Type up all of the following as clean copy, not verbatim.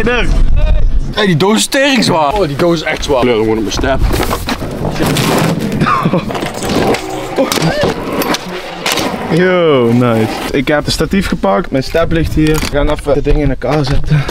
er! Hey, die doos is tering zwaar. Oh, die doos is echt zwaar. Kleur gewoon op mijn step. Yo, nice. Ik heb de statief gepakt, mijn step ligt hier. We gaan even de dingen in elkaar zetten.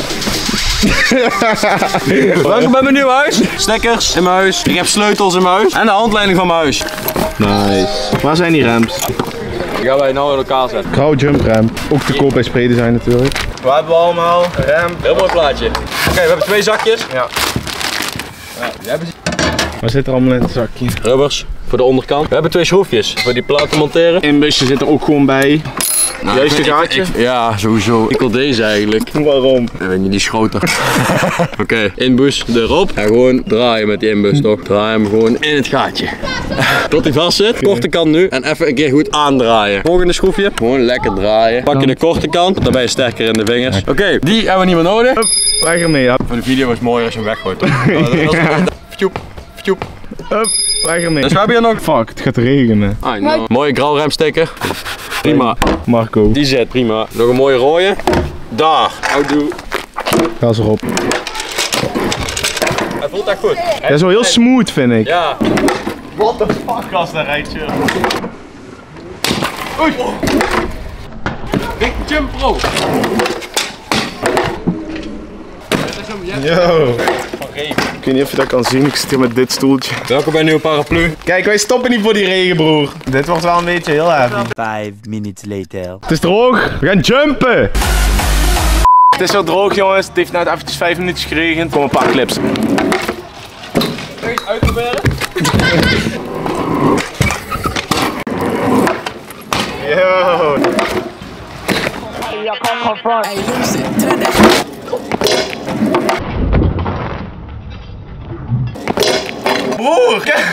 Welkom bij mijn nieuw huis. Stekkers in mijn huis. Ik heb sleutels in mijn huis. En de handleiding van mijn huis. Nice. Waar zijn die ramps? Die gaan wij nou in elkaar zetten. Grauw jump ramp. Ook te koop bij Spreden zijn natuurlijk. Wat hebben we allemaal? Een ramp. Heel mooi plaatje. Oké, we hebben 2 zakjes. Ja. Ja, die hebben ze. Wat zit er allemaal in het zakje? Rubbers voor de onderkant. We hebben 2 schroefjes voor die platen monteren. Inbusje zit er ook gewoon bij. Nou, Juiste gaatje? Ja, sowieso. Ik wil deze eigenlijk. Waarom? Ik weet niet, die is groter. Oké, inbus erop. En gewoon draaien met die inbus toch. Draai hem gewoon in het gaatje. Tot hij vast zit. Korte kant nu. En even een keer goed aandraaien. Volgende schroefje. Gewoon lekker draaien. Pak je de korte kant. Dan ben je sterker in de vingers. Oké, die hebben we niet meer nodig. Weg ermee, ja. Voor de video is het mooier als je hem weggooit toch? Fjoep, fjoep. Weg ermee. Dus we hebben hier nog... Fuck, het gaat regenen. I know. Mooie grauwremstekker. Prima. Marco. Die zit prima. Nog een mooie rode. Daar. Houdoe. Gas erop. Hij voelt echt goed. Hij is wel heel smooth, vind ik. Ja. What the fuck, gast, daar rijdt je. Oei. Big Jump Pro. Yo. Ik weet niet of je dat kan zien, ik zit hier met dit stoeltje. Welkom bij een nieuwe paraplu. Kijk, wij stoppen niet voor die regen, broer. Dit wordt wel een beetje heel heavy. 5 minutes later. Het is droog, we gaan jumpen! Het is zo droog, jongens. Het heeft net eventjes 5 minuutjes geregend. Er komen een paar clips. Kun je iets uitproberen? Yo! Broer, kijk!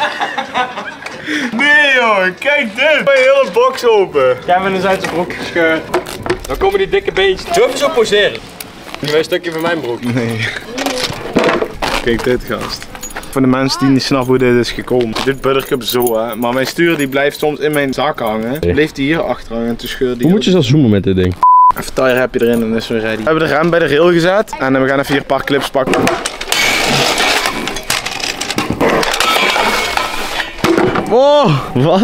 Nee joh, kijk dit! Mijn hele box open! Kevin is uit zijn broek gescheurd. Dan komen die dikke beentjes. Durf eens op poseren. Doe een stukje van mijn broek. Nee. Kijk dit, gast. Voor de mensen die niet snappen hoe dit is gekomen. Dit buttercup zo, hè. Maar mijn stuur die blijft soms in mijn zak hangen. Bleef die hier achter hangen en toen scheurde die. Hoe moet je zo zoomen met dit ding? Even tire heb je erin en dan is weer ready. We hebben de rem bij de rail gezet. En we gaan even hier een paar clips pakken. Oh, wat?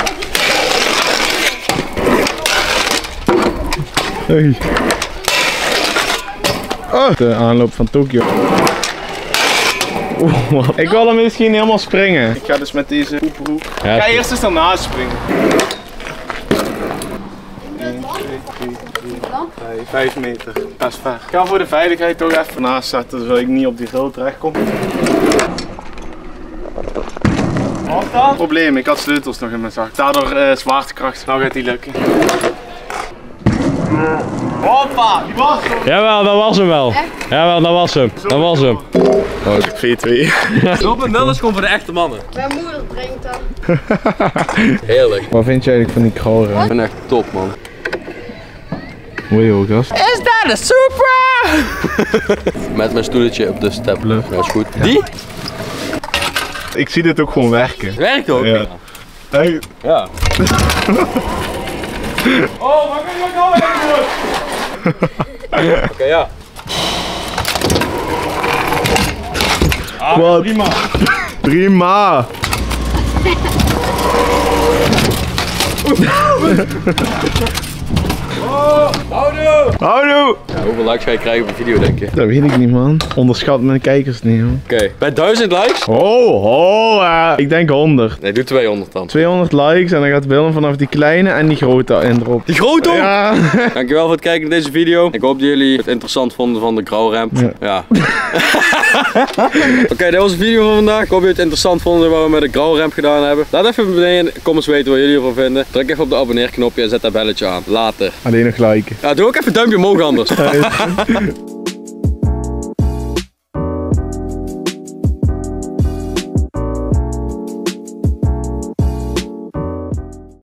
Hey. Oh, de aanloop van Tokio. Oh, ik wil hem misschien helemaal springen. Ik ga dus met deze poepbroek. Ja, ik ga eerst eens daarnaast springen. 1, 2, 3, 5 meter. Dat is ver. Ik ga voor de veiligheid toch even naast zetten, zodat ik niet op die rail terecht kom. Wat dan? Probleem, ik had sleutels nog in mijn zak. Daardoor zwaartekracht. Nou gaat die lukken. Hoppa, die was hem! Jawel, dat was hem wel. Jawel, dat was hem. Dat was hem. Oh, ik 4-2. Open nul is gewoon voor de echte mannen. Mijn moeder drinkt dan. Heerlijk. Wat vind jij eigenlijk van die krauwrem? Ik ben echt top, man. Hoe je ook, gast? Is dat een super? Met mijn stoeltje op de step. Bluff. Dat is goed. Die? Ik zie dit ook gewoon werken. Werkt ook. Ja. Hey. Ja. Oh, waar kun je nou even? Oké, ja. Ah, Wat? prima. Prima! Houdoe! Houdoe! Ja, hoeveel likes ga je krijgen op de video, denk je? Dat weet ik niet, man. Onderschat mijn kijkers niet, man. Oké, bij 1000 likes? Ik denk 100. Nee, doe 200 dan. 200 likes en dan gaat Willem vanaf die kleine en die grote in erop. Die grote? Ja. Dankjewel voor het kijken naar deze video. Ik hoop dat jullie het interessant vonden van de grauwrem. Ja. Oké, dat was de video van vandaag. Ik hoop dat jullie het interessant vonden wat we met de grauwrem gedaan hebben. Laat even beneden in de comments weten wat jullie ervan vinden. Druk even op de abonneerknopje en zet dat belletje aan. Later. Alleen nog liken. Ja, doe ook even een duimpje omhoog anders.